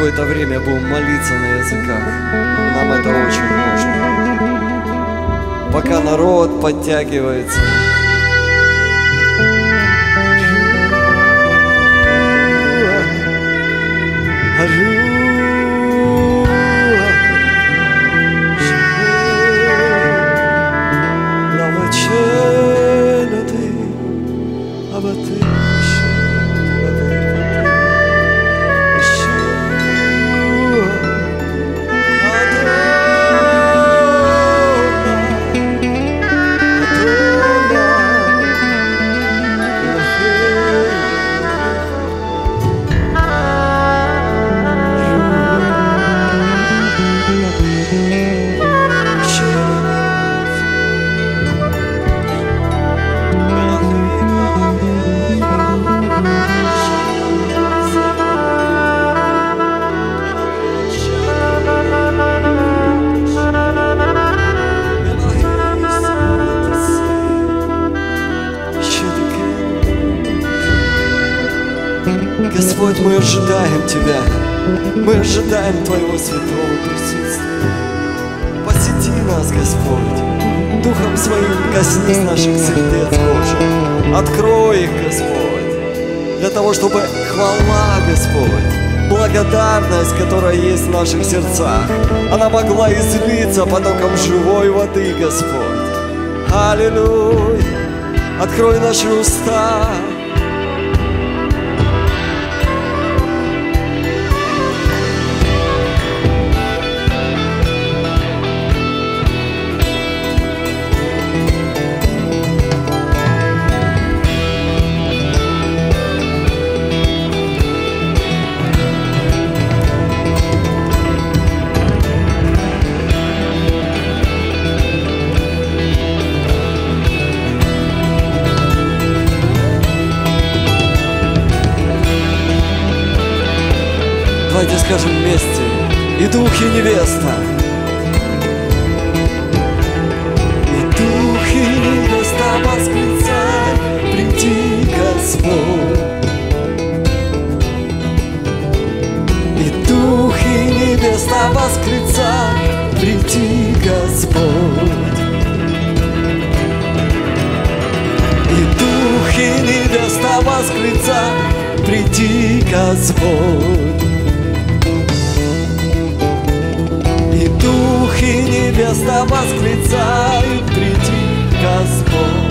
какое-то время будем молиться на языках. Нам это очень нужно. Пока народ подтягивается. Господь, мы ожидаем Тебя, мы ожидаем Твоего святого присутствия. Посети нас, Господь, Духом Своим коснись наших сердец, Боже. Открой их, Господь, для того, чтобы хвала, Господь, благодарность, которая есть в наших сердцах, она могла излиться потоком живой воды, Господь. Аллилуйя! Открой наши уста. Давайте скажем вместе: и дух, и невеста. И дух, и невеста восклицай, приди, Господь. И дух, и невеста восклицай, приди, Господь. И дух, и невеста восклицай, приди, Господь. И дух, и невеста восклицают, приди, Господь.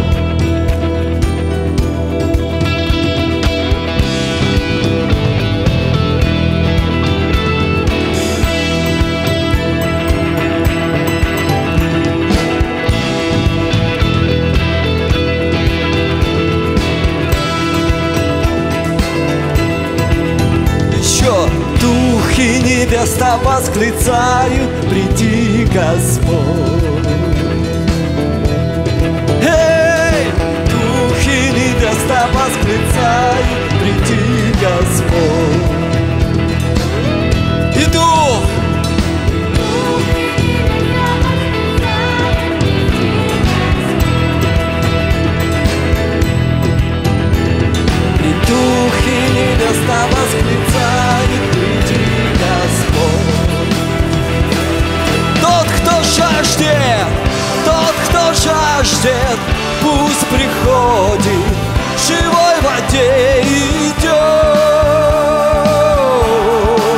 Еще дух и невеста восклицают, приди, Господь. Эй! Дух и невеста восклицают, приди, Господь. И дух, и дух, и невеста восклицают, приди, Господь. Тот, кто жаждет, пусть приходит, в живой воде идет.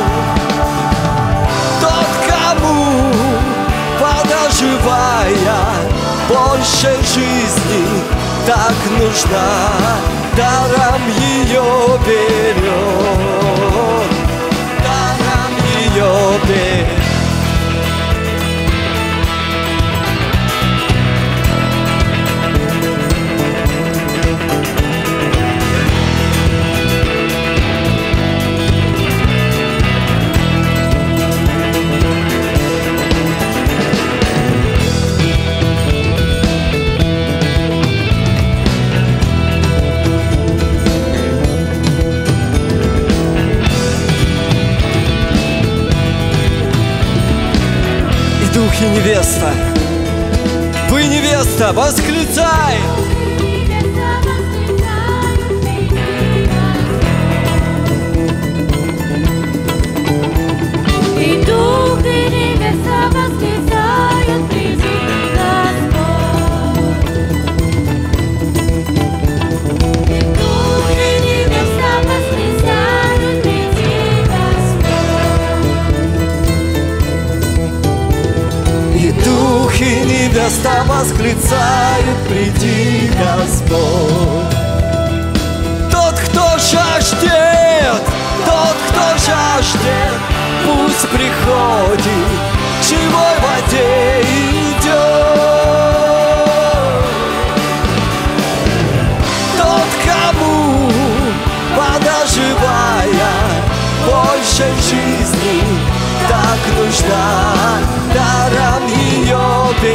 Тот, кому вода живая, больше жизни так нужна, даром ее берет, даром ее берет. Дух и невеста, вы невеста, восклицай! Дух и небеса восклицают, приди, Господь. Дух и небеса восклицают, приди, Господь. И дух и небеса восклицают, приди, Господь. Тот, кто жаждет, пусть приходит, к живой воде идет. Тот, кому вода живая, больше жизни так нужна, даром ее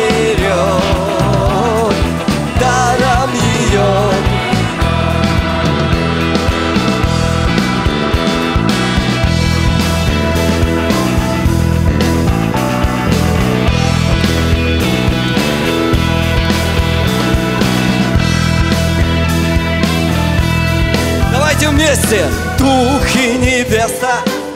берет, даром ее. Давайте вместе! Дух и небеса.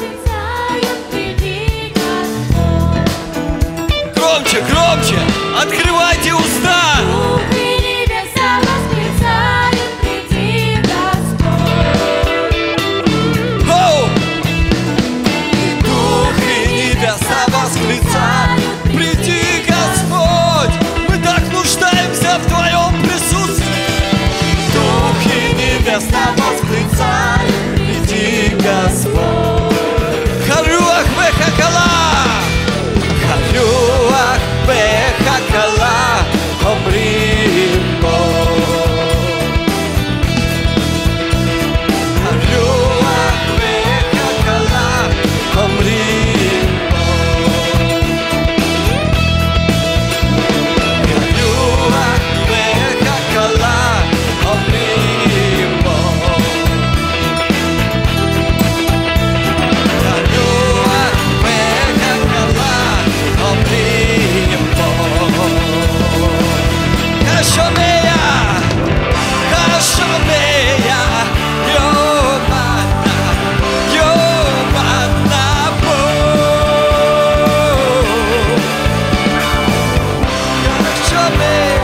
Громче, громче! Открывайте уста! Дух и небеса восклицают, приди, Господь. Оу! Дух и небеса восклицают, приди, Господь! Мы так нуждаемся в Твоем присутствии! Дух и небеса восклицают, приди, Господь! Харуах вехакала! Харуах вехакала, омрим бо. Харуах вехакала, омрим бо. Харуах вехакала, омрим бо. Харуах вехакала, омрим бо. Кашомея, Кашомея, Йомана, Йомана бо. Кашомея.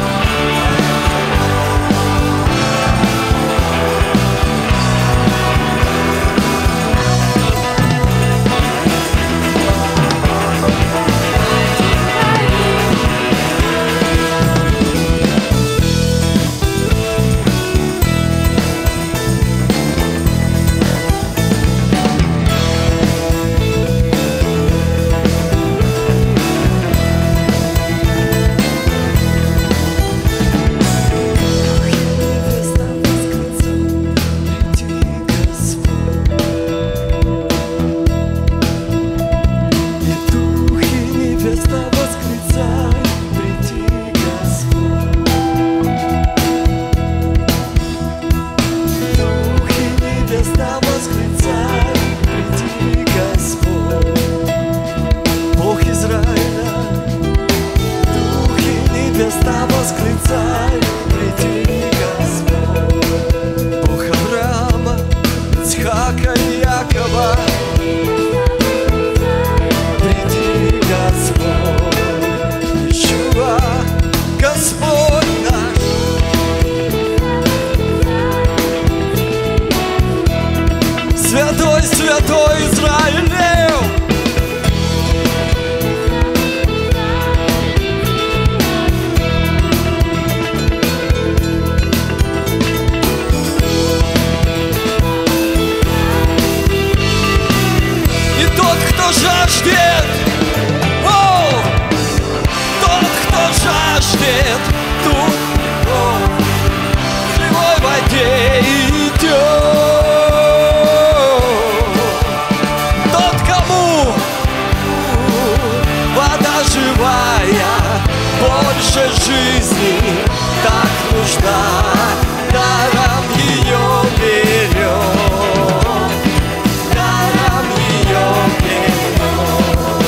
Святой, святой Израилев! И тот, кто жаждет, тот, кто жаждет, тут в живой воде идет. Живая, больше жизни так нужна, даром ее берет, даром ее берет.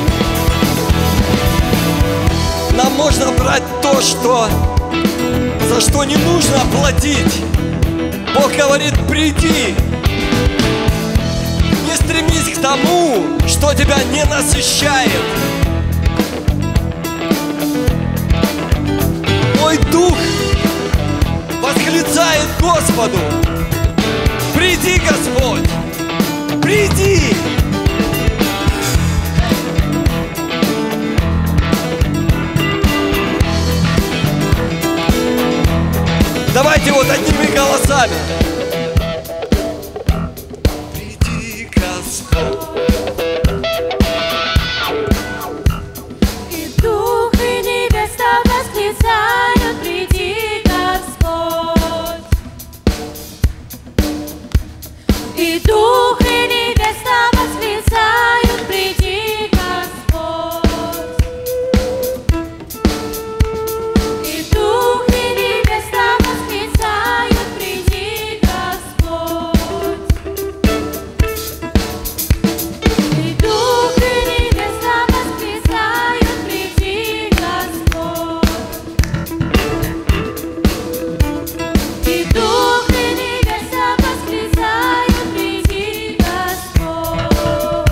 Нам можно брать то, что за что не нужно платить. Бог говорит: приди. Не стремись к тому, что тебя не насыщает. Мой дух восклицает Господу: приди, Господь, приди. Давайте вот одними голосами. Приди, Господь. И дух, и невеста восклицают: приди, Господь. И дух, и невеста восклицают: приди, Господь. И дух, и невеста восклицают: приди, Господь. И дух, и невеста восклицают: приди, Господь. И дух, и невеста восклицают: приди, Господь.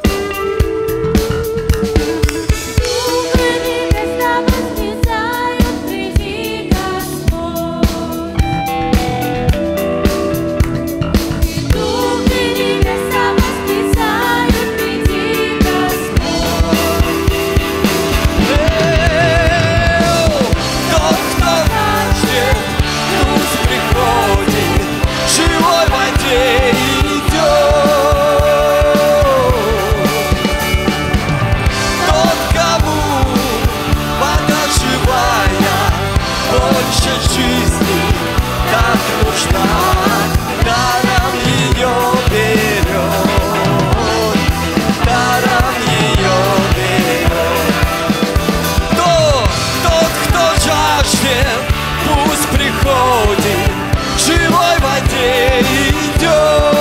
Дух, и невеста восклицают: приди, Господь. И дух, и невеста восклицают: приди, Господь. Тот, кто ждет, пусть приходит, живой в воде идет. Тот, кому вода живая, больше жизни так нужна, даром ее берет, даром ее берет. Тот, кто жаждет, пусть приходит, живой в воде идет.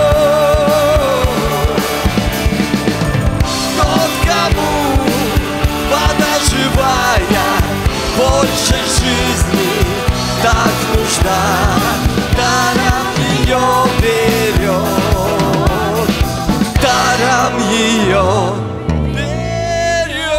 Тот, кому вода живая, больше жизни так нужна, даром ее берет, даром ее берет.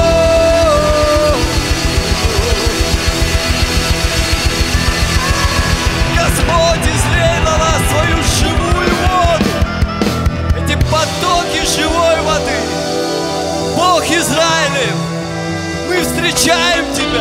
Господь излей на нас свою живую воду, эти потоки живой воды. Бог Израилев, мы встречаем Тебя.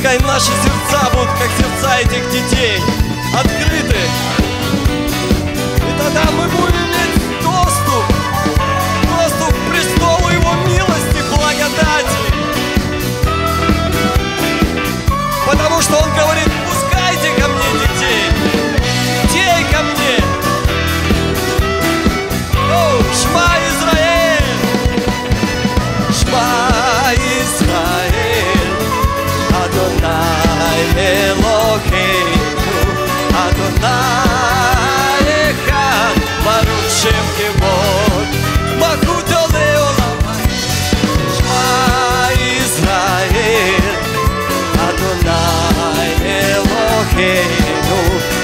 Пускай наши сердца будут, как сердца этих детей, открыты. И тогда мы будем иметь доступ к престолу Его милости, благодати. Потому что Он говорит: пускайте ко мне детей ко мне. Шма Израиль, Шма Израиль, Адонай Элокейну, Адонай Эхад, Баруch Шем Кевод, Махуто Леолам. Шма Израиль, Адонай Элокейну,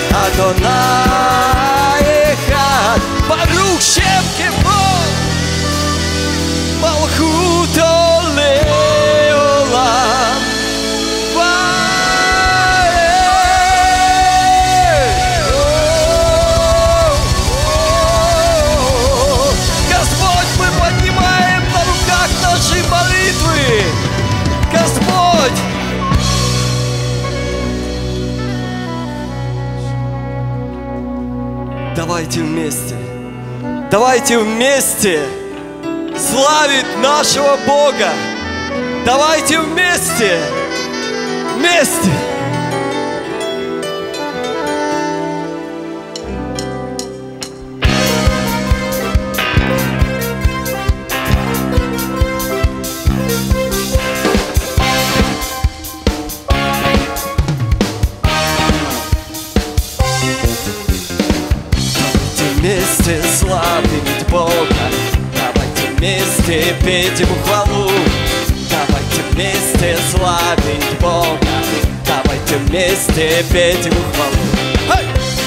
Адонай Эхад, Баруch Шем Кевод, Малхуто Леолам. Господь, мы поднимаем на руках наши молитвы. Господь! Давайте вместе славить нашего Бога. Давайте вместе. Вместе славить Бога, давайте вместе петь Ему хвалу. Давайте вместе славить Бога, давайте вместе петь Ему хвалу. Hey!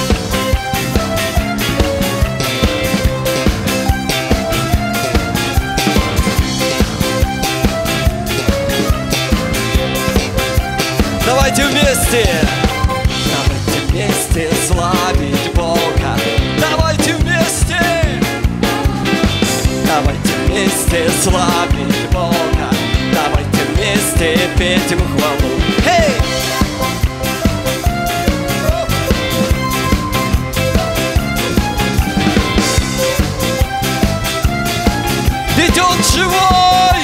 Давайте вместе славить Бога. Давайте вместе славить Бога. Давайте вместе петь Ему хвалу. Hey! Ведь Он живой,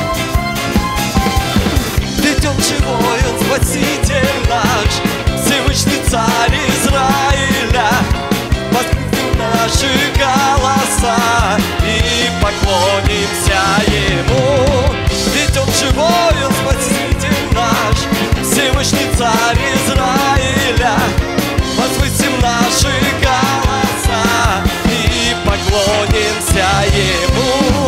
Он Спаситель наш, Всевышний Царь Израиля. Воскресим наши голоса и поклонимся Ему. Ведь Он живой, Он Спаситель наш, Всевышний Царь Израиля. Возвысим наши голоса и поклонимся Ему.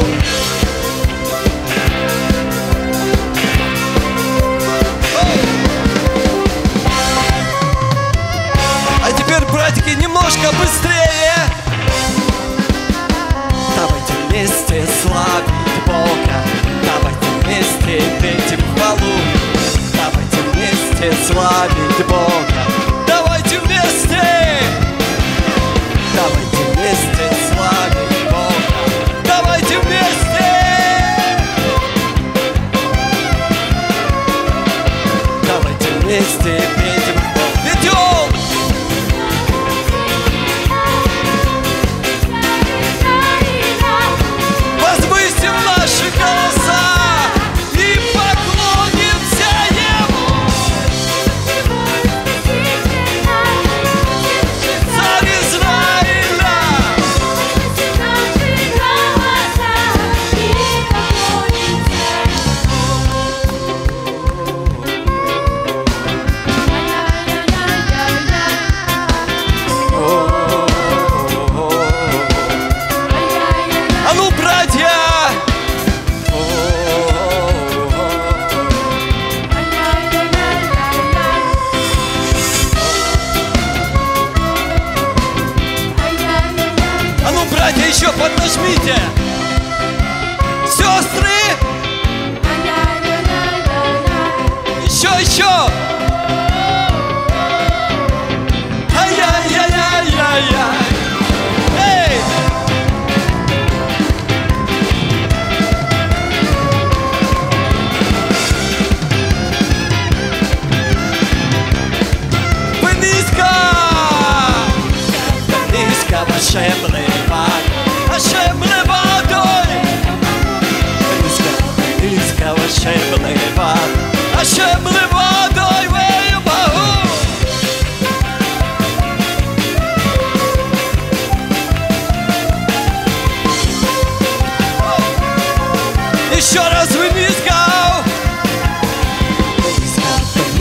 А теперь, братики, немножко быстрее. Давайте вместе славить Бога. Давайте вместе петь Ему хвалу. Давайте вместе славить Бога. Давайте вместе славить Бога. Давайте вместе петь Ему хвалу. Ведь Он возвысим наши голоса и поклонимся Ему. Царь Израиля. А ну, братья! А ну, братья, еще поднажмите! Сестры! Еще! Ай-яй-яй-яй-яй-яй! Эй!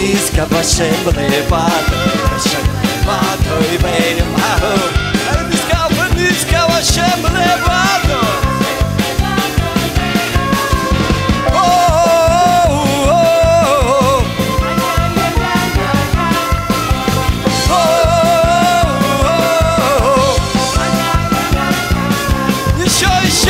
disca volebole vado, vado e bene vado. Disca volebole vado. Oh, oh, oh, oh, oh, oh. Еще.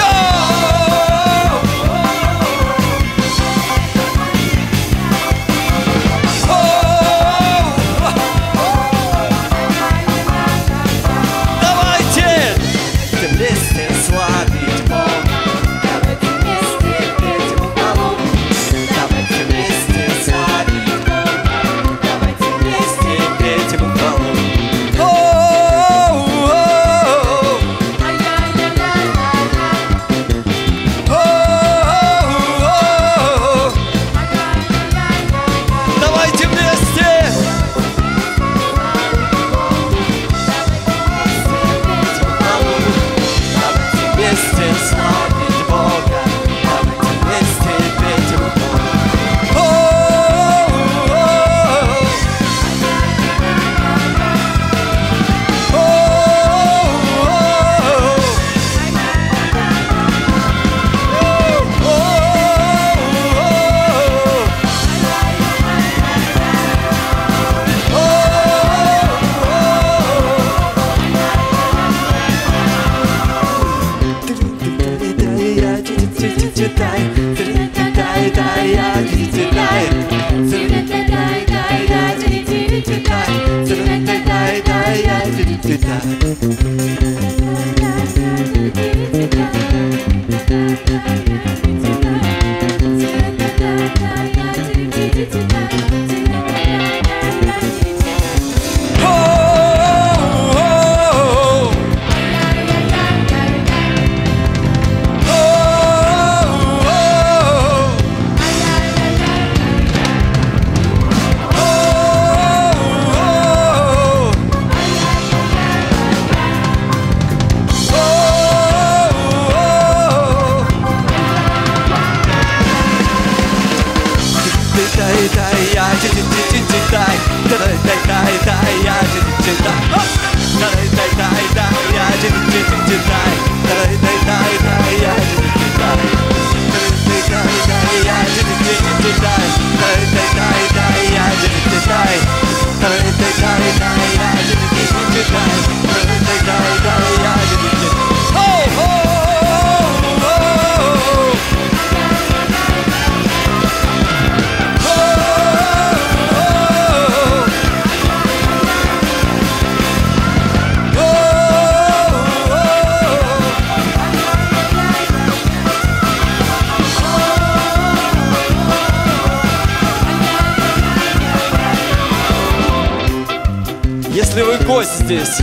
Если вы гость здесь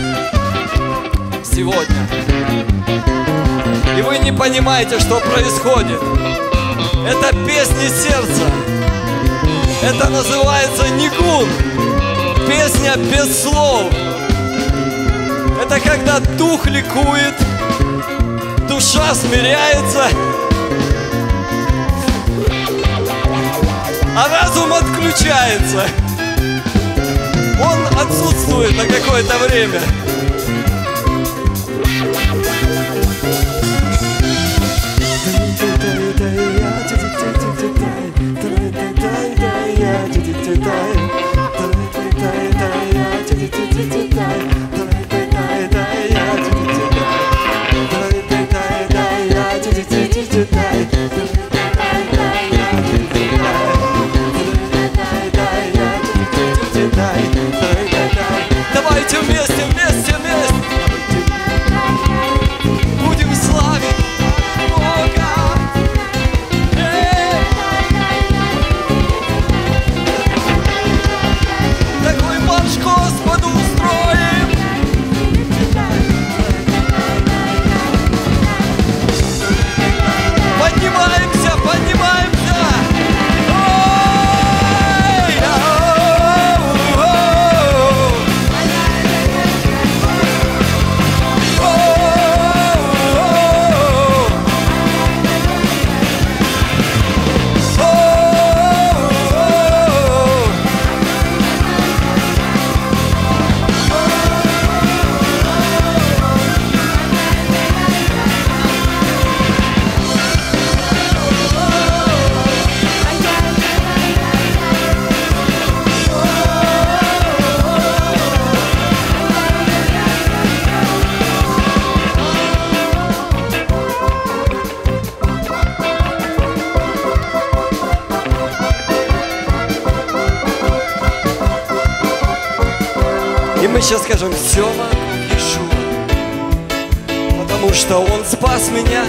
сегодня, и вы не понимаете, что происходит, это песни сердца. Это называется нигун. Песня без слов. Это когда дух ликует, душа смиряется, а разум отключается. Он отсутствует на какое-то время. Давайте вместе, вместе, вместе будем славить Бога. Такой марш Господу устроим. Поднимай И мы сейчас скажем: все вокруг Иешуа, потому что Он спас меня.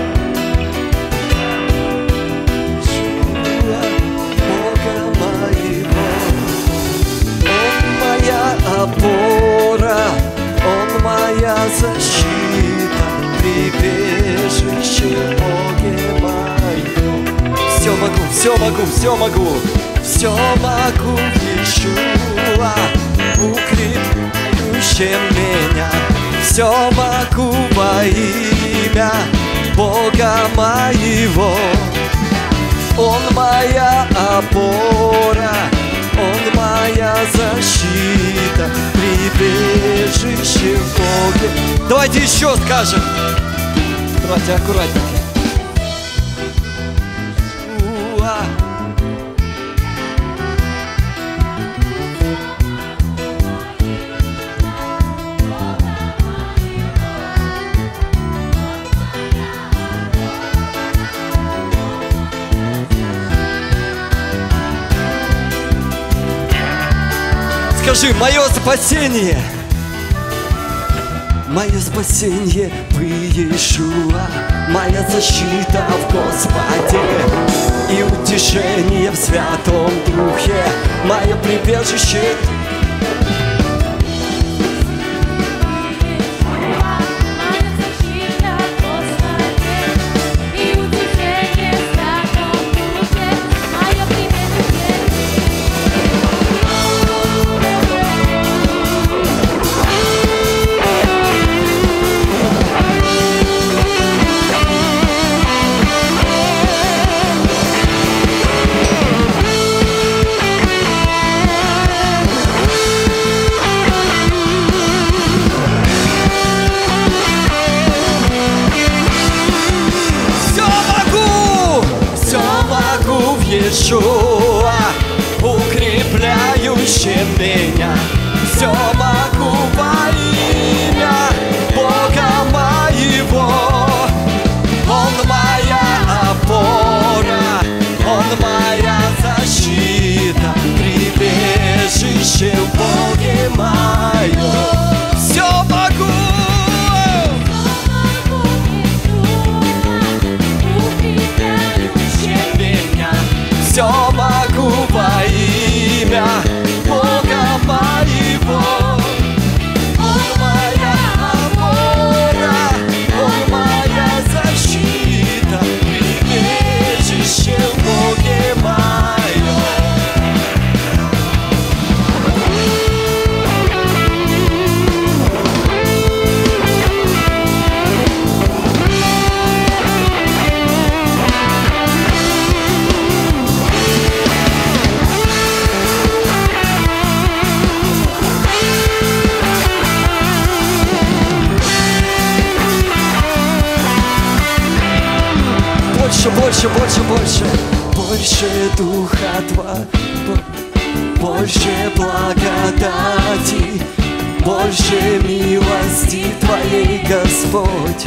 Бога моего, Он моя опора, Он моя защита, прибежище в Боге моем. Все могу, все могу, все могу, все могу в Иешуа, укрепляющем меня. Все могу во имя Бога моего. Он моя опора, Он моя защита, прибежище в Боге. Давайте еще скажем. Давайте аккуратненько. Скажи: мое спасение в Иешуа, моя защита в Господе и утешение в Святом Духе, мое прибежище. Иешуа, укрепляющий меня. Все могу во имя Бога моего. Он моя опора, Он моя защита, прибежище в Боге моем. Все могу. Все могу во имя Бога моего. Он моя опора, Он моя защита, прибежище в Боге моем. Больше, больше, больше, больше Духа Твоего, больше благодати, больше милости Твоей, Господь.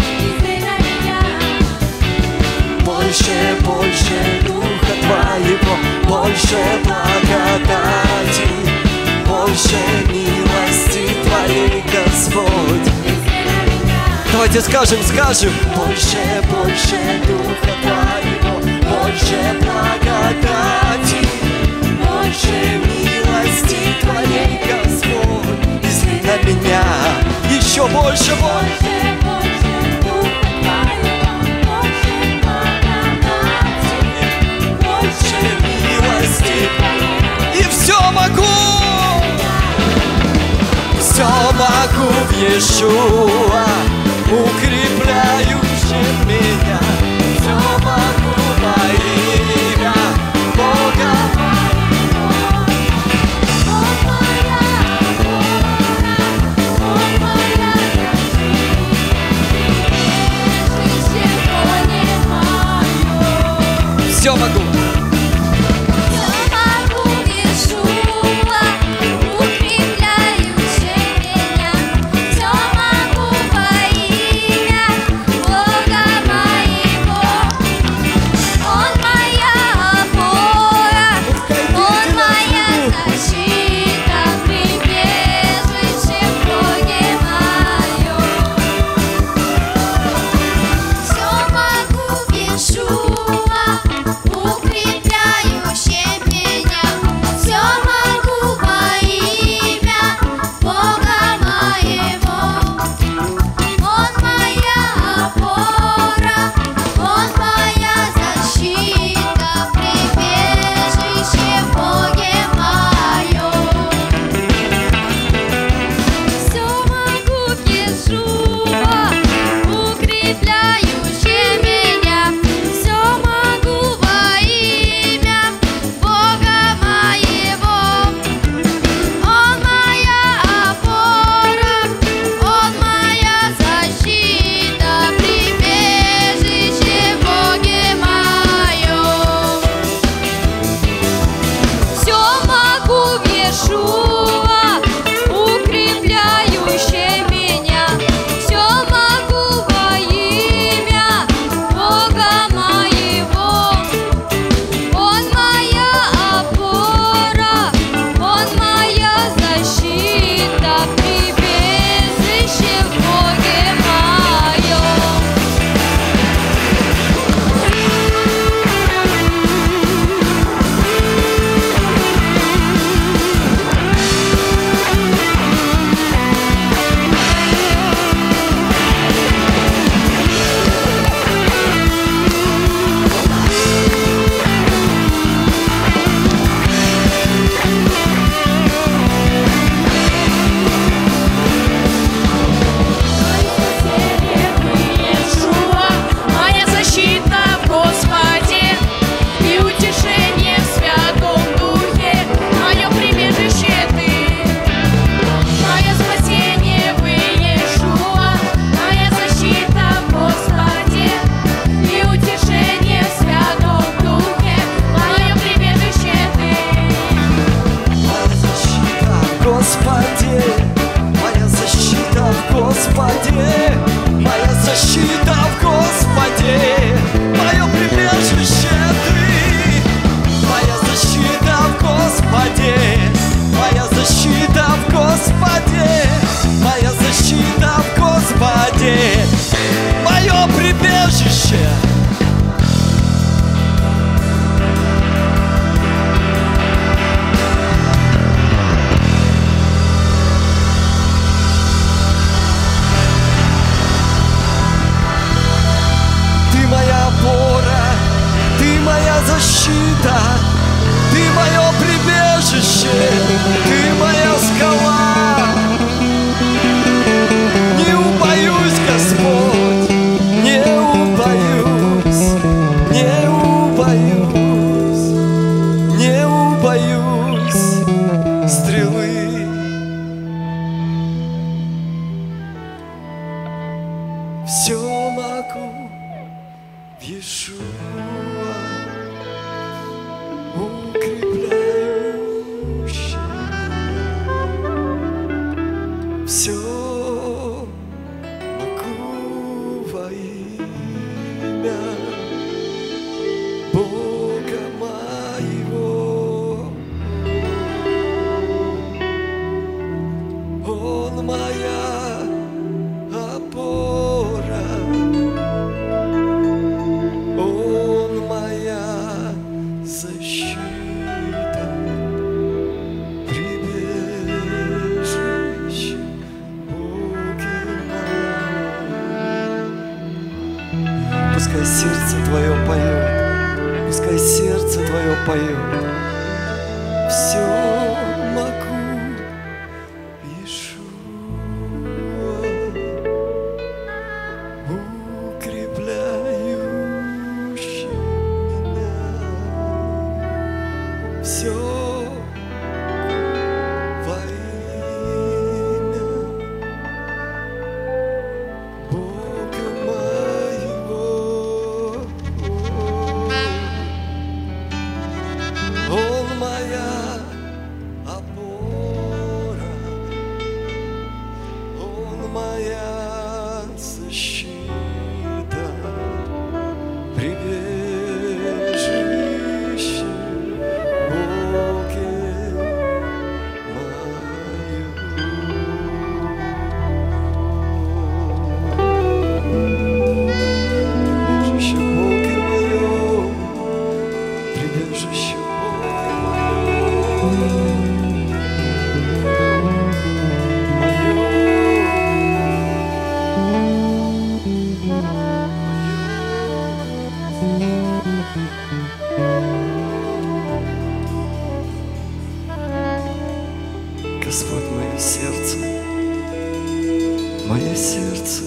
Больше, больше Духа Твоего, больше благодати, больше милости Твоей, Господь. Давайте скажем: больше, больше Духа Твоего, больше благодати, больше милости Твоей, Господь. Изли на меня еще больше, больше. И все могу в Иешуа, укрепляющий меня. Все могу во имя Бога моего. Он моя опора, Он моя защита. Все могу. Иешуа, укрепляющее меня. Все могу во имя Бога моего. Он моя опора, Он моя защита, прибежище в Боге моем. Моя защита в Господе и утешение в Святом Духе, мое прибежище Ты. Мое спасение в Иешуа, моя защита в Господе и утешение в Святом Духе, мое прибежище Ты. Моя защита в Господе, моя защита в Господе, моя защита в Господе, мое прибежище Ты. Моя защита в Господе, моя защита в Господе, моя защита в Господе, мое прибежище. Ты моя опора, Ты моя защита, Ты мое прибежище, Ты моя скала. Не убоюсь, Господь, не убоюсь, не убоюсь, не убоюсь стрелы. Все могу в Иешуа, укрепляющий меня. Все могу во имя Бога моего. Он моя опора, Он моя защита, прибежище в Боге моем. Пускай сердце твое поет, пускай сердце твое поет. Все могу в Иешуа, укрепляющий меня. Все во имя Бога моего. Он моя опора, Он моя защита, прибежище в Боге моем. Прибежище в Боге моем, прибежище в Боге Господь, мое сердце, мое сердце.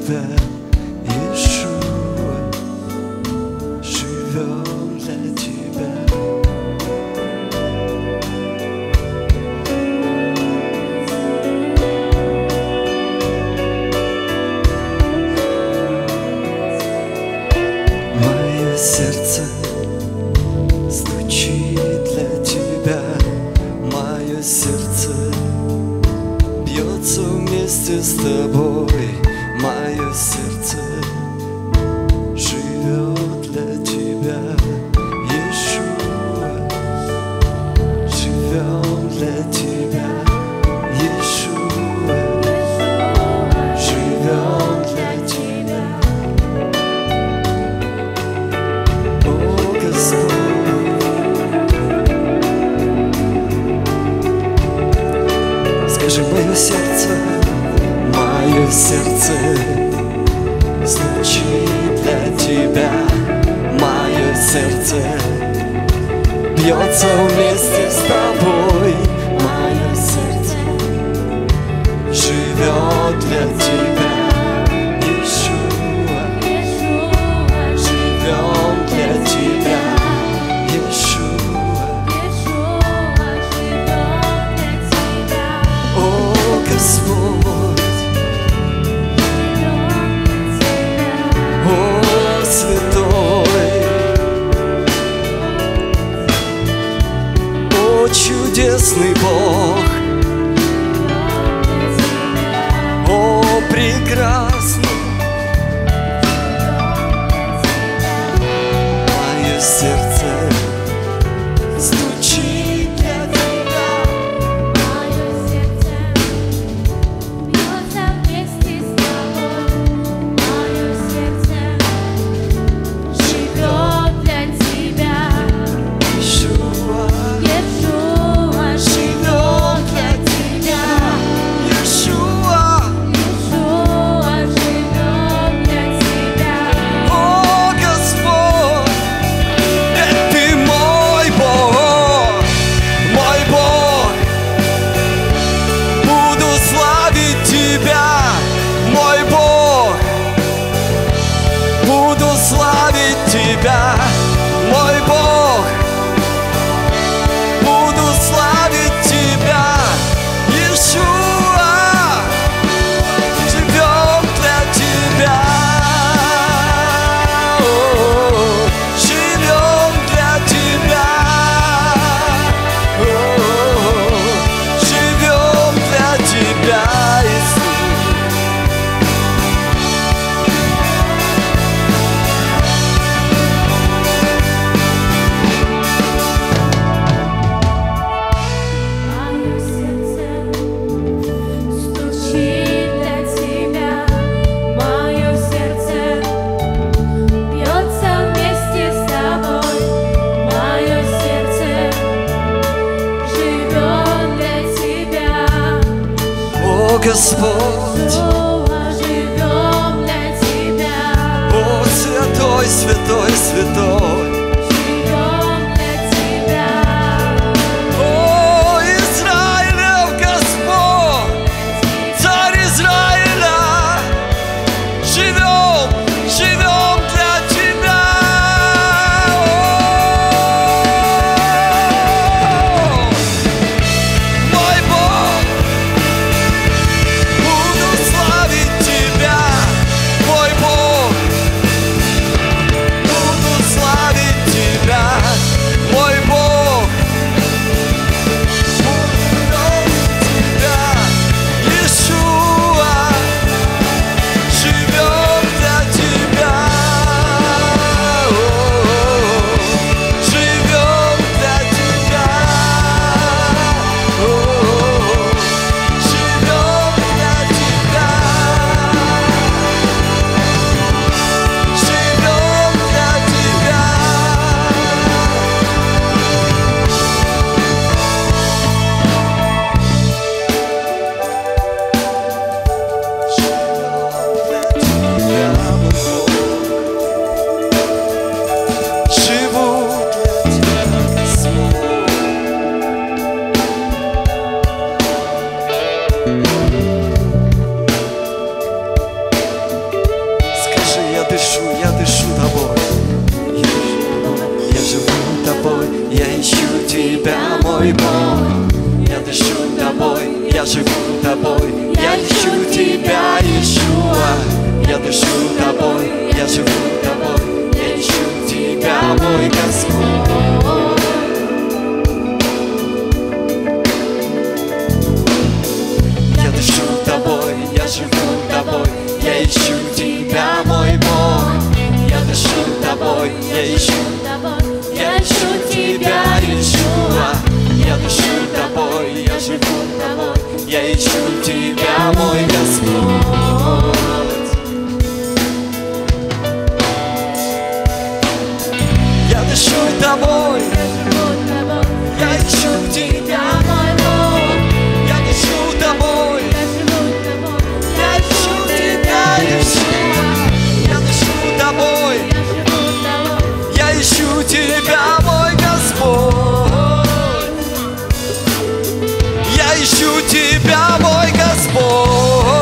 Тебя, Иешуа, живем для Тебя. Мое сердце стучит для Тебя, мое сердце бьется вместе с Тобой, мое сердце живет для Тебя, Иешуа, живем для Тебя, Иешуа, живем для Тебя. О, Господь, скажи, мое сердце звучит для Тебя, мое сердце бьется вместе с Тобой, мое сердце живет для Тебя, Иешуа, живем для Тебя, Иешуа. О, Господь, о, Святой, о, чудесный Бог, о, прекрасный, мое сердце стучит для Тебя, Иешуа, живем для Тебя, Иешуа. О, Господь, Ты мой Бог, буду славить Тебя, мой Бог, буду славить Тебя, мой Бог, буду славить Тебя, Иешуа, живем для Тебя, о, живем для Тебя, о, живем для Тебя, Иисус. О, Господь, живем для Тебя, о, святой, святой, святой, живем для Тебя, о, Израилев Господь, царь Израиля, живем, живем для Тебя, о, мой Бог, буду славить Тебя, мой Бог, буду славить Скажи, я дышу тобой. Я живу тобой, я ищу тебя, мой Бог. Я дышу тобой, я живу тобой, я ищу тебя, Иешуа. Я дышу тобой, я живу тобой, я ищу тебя, мой Господь. Я дышу тобой, я живу тобой, я ищу тебя, мой Бог. Я дышу тобой, я ищу тебя, Иешуа. Я дышу тобой, я живу тобой, я ищу тебя, мой Господь. Я дышу тобой, я ищу тебя, мой Бог. Я дышу тобой, я ищу тебя, Иешуа. Я дышу тобой, я ищу тебя, мой Господь. Я ищу тебя, мой Господь.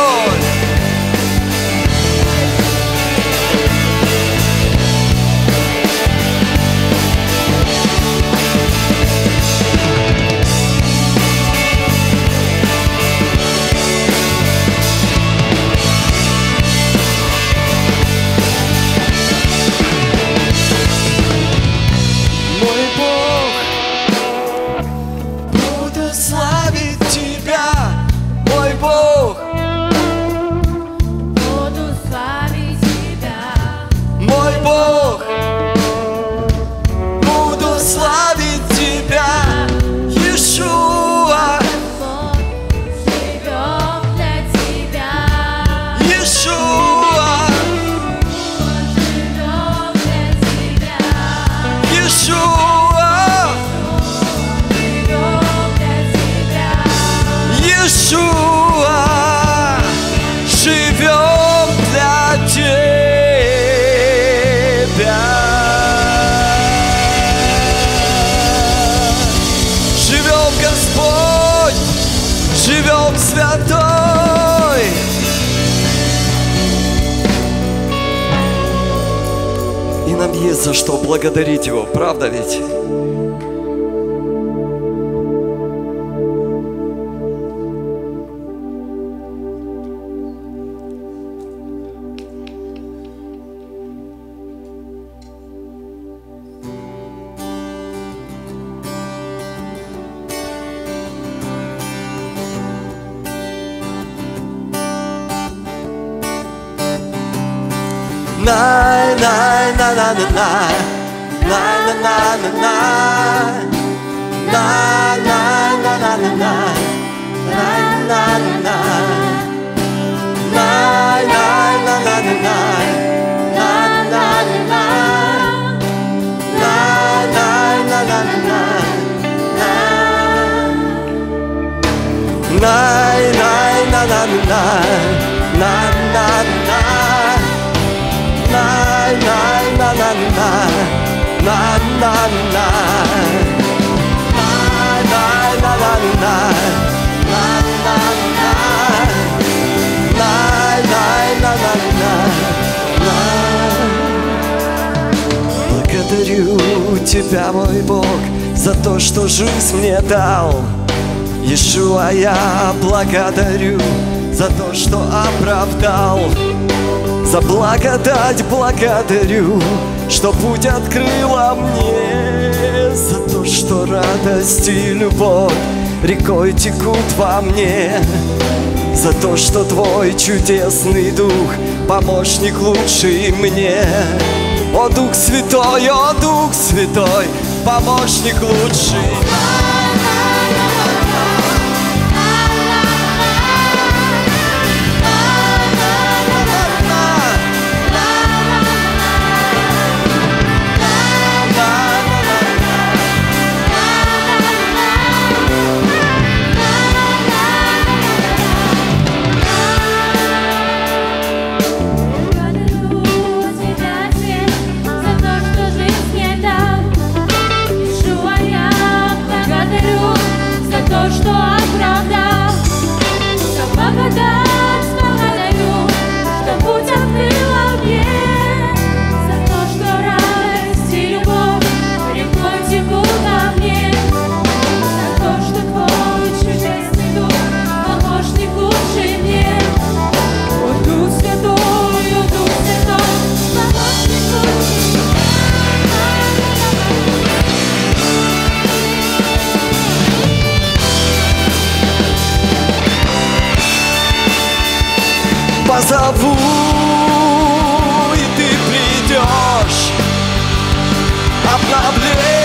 Нам есть за что благодарить Его, правда ведь? Благодарю Тебя, мой Бог, за то, что жизнь мне дал. Иешуа, я благодарю за то, что оправдал. За благодать благодарю, что путь открыла мне. За то, что радость и любовь рекой текут во мне. За то, что Твой чудесный Дух, помощник лучший мне. О, Дух Святой, помощник лучший. За то, что жизнь мне дал, Иешуа, я благодарю. позову, и ты придешь. Обновление